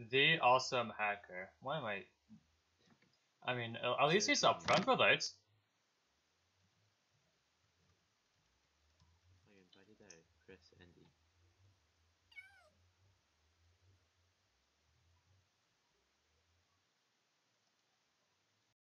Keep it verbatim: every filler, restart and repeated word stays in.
The awesome hacker. Why am I? I mean, uh, at least he's upfront with it. I invited uh, Chris Andy.